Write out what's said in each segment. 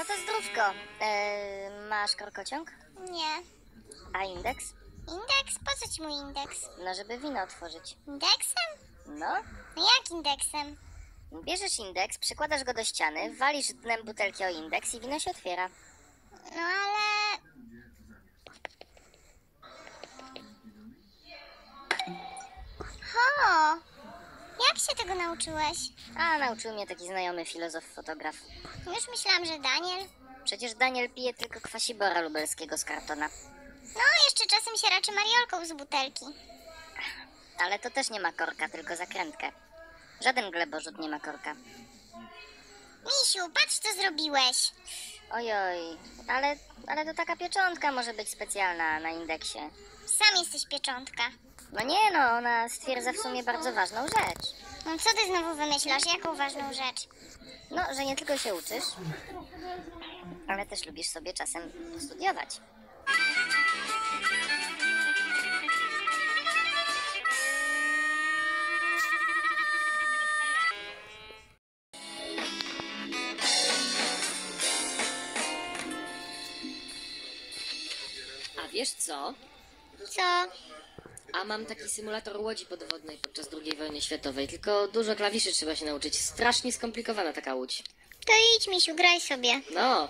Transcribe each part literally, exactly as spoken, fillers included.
to zdrówko. Eee, masz korkociąg? Nie. A indeks? Indeks? Po co ci mój indeks? No, żeby wino otworzyć. Indeksem? No, No jak indeksem? bierzesz indeks, przykładasz go do ściany, walisz dnem butelki o indeks i wino się otwiera. No ale... Ho! Jak się tego nauczyłeś? A, nauczył mnie taki znajomy filozof, fotograf. Już myślałam, że Daniel. Przecież Daniel pije tylko kwasibora lubelskiego z kartona. No, jeszcze czasem się raczy mariolką z butelki. Ale to też nie ma korka, tylko zakrętkę. Żaden gleborzut nie ma korka. Misiu, patrz co zrobiłeś. Ojoj, ale, ale to taka pieczątka może być specjalna na indeksie. Sam jesteś pieczątka. No nie no, ona stwierdza w sumie bardzo ważną rzecz. No co ty znowu wymyślasz? Jaką ważną rzecz? No, że nie tylko się uczysz, ale też lubisz sobie czasem studiować. A wiesz co? Co? A mam taki symulator łodzi podwodnej podczas drugiej wojny światowej, tylko dużo klawiszy trzeba się nauczyć. Strasznie skomplikowana taka łódź. To idź, Misiu, graj sobie. No.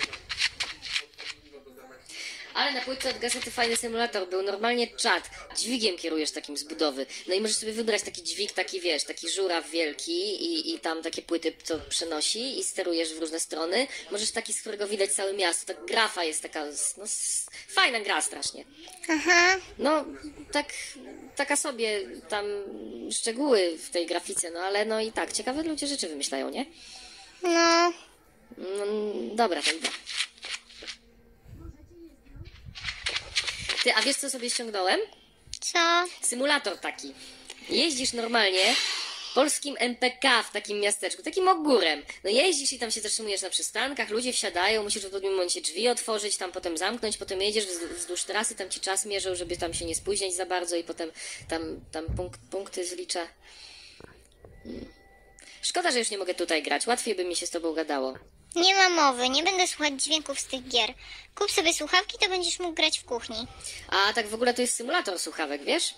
Ale na płytce od gazety fajny symulator był. Normalnie czat. Dźwigiem kierujesz takim z budowy. No i możesz sobie wybrać taki dźwig, taki wiesz, taki żuraw wielki i, i tam takie płyty, co przenosi i sterujesz w różne strony. Możesz taki, z którego widać całe miasto. Tak grafa jest taka, no, s- fajna gra strasznie. Aha. No, tak, taka sobie tam szczegóły w tej grafice, no ale no i tak, ciekawe ludzie rzeczy wymyślają, nie? No. No, dobra, to idę. Ty, a wiesz co sobie ściągnąłem? Co? Symulator taki. Jeździsz normalnie polskim M P K w takim miasteczku, takim ogórem. No jeździsz i tam się zatrzymujesz na przystankach, ludzie wsiadają, musisz w pewnym momencie drzwi otworzyć, tam potem zamknąć, potem jedziesz wz- wzdłuż trasy, tam ci czas mierzą, żeby tam się nie spóźniać za bardzo i potem tam, tam punkt, punkty zlicza. Hmm. Szkoda, że już nie mogę tutaj grać, łatwiej by mi się z tobą gadało. Nie ma mowy, nie będę słuchać dźwięków z tych gier. Kup sobie słuchawki, to będziesz mógł grać w kuchni. A tak w ogóle to jest symulator słuchawek, wiesz?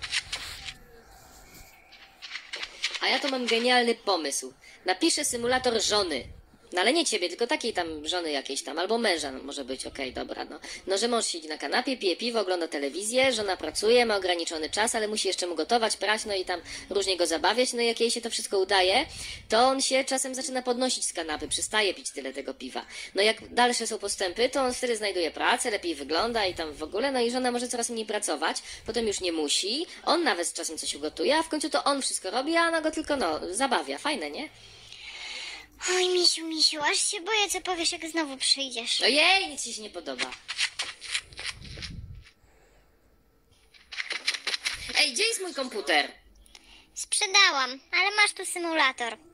A ja to mam genialny pomysł. Napiszę symulator żony. No ale nie ciebie, tylko takiej tam żony jakiejś tam, albo męża no, może być, okej, dobra, no. No, że mąż siedzi na kanapie, pije piwo, ogląda telewizję, żona pracuje, ma ograniczony czas, ale musi jeszcze mu gotować, prać, no i tam różnie go zabawiać, no i jak jej się to wszystko udaje, to on się czasem zaczyna podnosić z kanapy, przestaje pić tyle tego piwa. No jak dalsze są postępy, to on wtedy znajduje pracę, lepiej wygląda i tam w ogóle, no i żona może coraz mniej pracować, potem już nie musi, on nawet czasem coś ugotuje, a w końcu to on wszystko robi, a ona go tylko, no, zabawia. Fajne, nie? Oj, Misiu, Misiu, aż się boję, co powiesz, jak znowu przyjdziesz. Ojej, nic ci się nie podoba. Ej, gdzie jest mój komputer? Sprzedałam, ale masz tu symulator.